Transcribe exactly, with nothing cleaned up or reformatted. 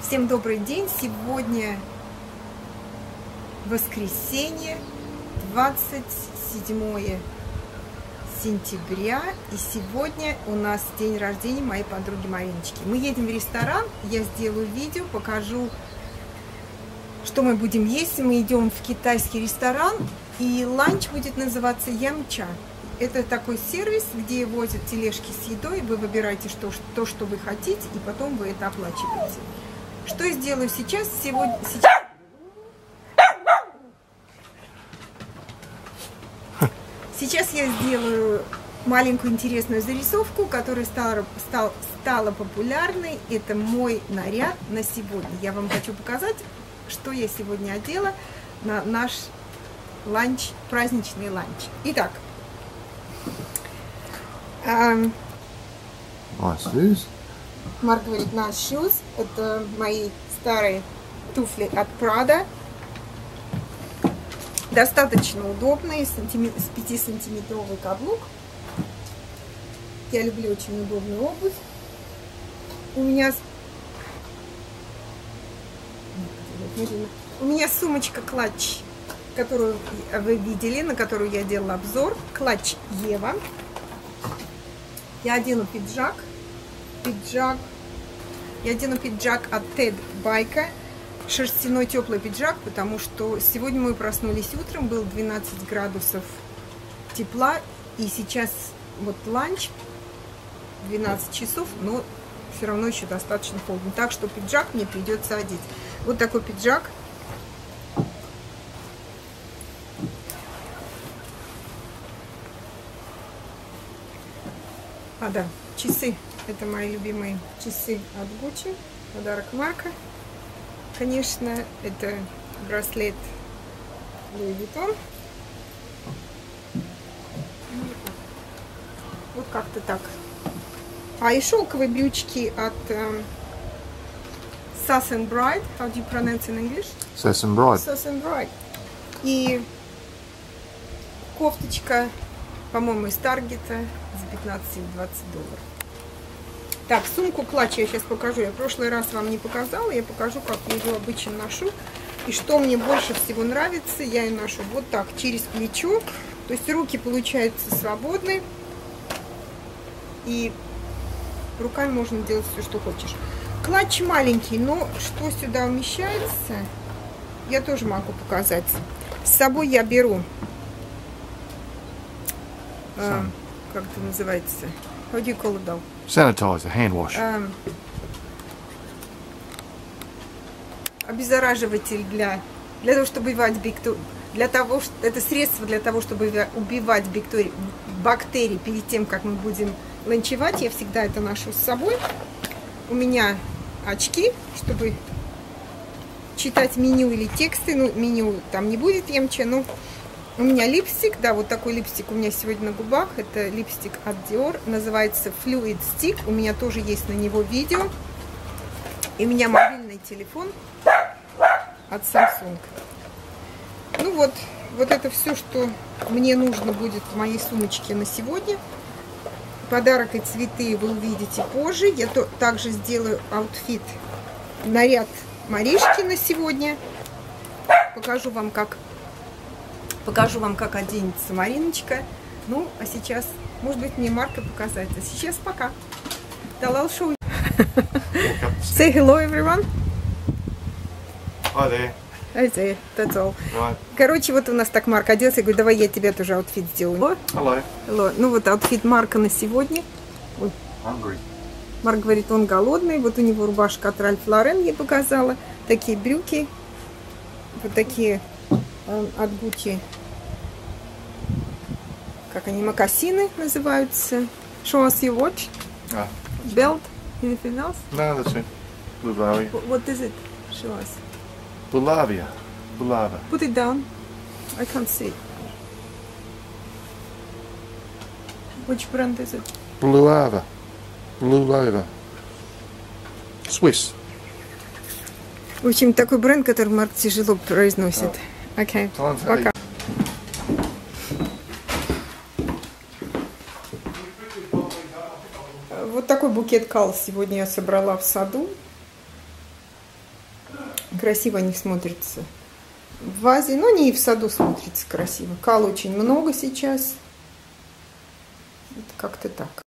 Всем добрый день! Сегодня воскресенье, двадцать седьмое сентября, и сегодня у нас день рождения моей подруги Мариночки. Мы едем в ресторан, я сделаю видео, покажу, что мы будем есть. Мы идем в китайский ресторан, и ланч будет называться Ямча. Это такой сервис, где возят тележки с едой, вы выбираете что, то, что вы хотите, и потом вы это оплачиваете. Что я сделаю сейчас? Сегодня, сейчас... сейчас я сделаю маленькую интересную зарисовку, которая стала, стал, стала популярной. Это мой наряд на сегодня. Я вам хочу показать, что я сегодня одела на наш ланч, праздничный ланч. Итак. Um, nice Марк говорит, nice shoes. Это мои старые туфли от Prada. Достаточно удобные, с пятисантиметровый каблук. Я люблю очень удобную обувь. У меня у меня сумочка клатч, которую вы видели, на которую я делала обзор. Клатч Ева. Я одену пиджак. Пиджак. Я одену пиджак от Ted Baker. Шерстяной теплый пиджак, потому что сегодня мы проснулись утром, было двенадцать градусов тепла, и сейчас вот ланч, двенадцать часов, но все равно еще достаточно холодно. Так что пиджак мне придется одеть. Вот такой пиджак. А, да, часы. Это мои любимые часы от Gucci. Подарок Марка. Конечно, это браслет Louis Vuitton. Вот как-то так. А и шелковые брючки от um, Sass and Bride. How do you pronounce in English? Sass and Bride. Sass and Bride. И кофточка, по-моему, из Таргета за пятнадцать или двадцать долларов. Так, сумку клатч я сейчас покажу. Я в прошлый раз вам не показала. Я покажу, как я ее обычно ношу. И что мне больше всего нравится, я ее ношу вот так, через плечо. То есть руки получаются свободны. И руками можно делать все, что хочешь. Клатч маленький, но что сюда умещается, я тоже могу показать. С собой я беру... Э, как это называется? How do you call it though? Sanitizer, hand wash. Um, обеззараживатель для, для того, чтобы убивать бактерии. Для того, что, это средство для того, чтобы убивать бактерии, бактерии перед тем, как мы будем ланчевать. Я всегда это ношу с собой. У меня очки, чтобы читать меню или тексты. Ну, меню там не будет ямча, но... У меня липстик, да, вот такой липстик у меня сегодня на губах. Это липстик от Dior, называется Fluid Stick. У меня тоже есть на него видео. И у меня мобильный телефон от Samsung. Ну вот, вот это все, что мне нужно будет в моей сумочке на сегодня. Подарок и цветы вы увидите позже. Я то, также сделаю аутфит, наряд Маришки на сегодня. Покажу вам, как... Покажу вам, как оденется Мариночка. Ну, а сейчас, может быть, мне Марка показать. А сейчас пока. Талал шоу. Say hello, everyone. Hi there. Hi there. That's all. Right. Короче, вот у нас так Марк оделся. Я говорю, давай я тебе тоже аутфит сделаю. Hello. Hello. Ну, вот аутфит Марка на сегодня. Ой. Hungry. Марк говорит, он голодный. Вот у него рубашка от Ральф Лорен я показала. Такие брюки. Вот такие... от Gucci, как они, мокасины называются. Show us your watch. Ah. Belt. Anything else? No, that's it. Bulgaria. What is it? Show us. Bulavia. Bulava. Put it down. I can't see. Which brand is it? Bulava. Bulava. Swiss. В общем, такой бренд, который Марк тяжело произносит. Окей, okay. Пока. Вот такой букет кал сегодня я собрала в саду. Красиво они смотрятся в вазе, но они и в саду смотрятся красиво. Кал очень много сейчас. Как-то так.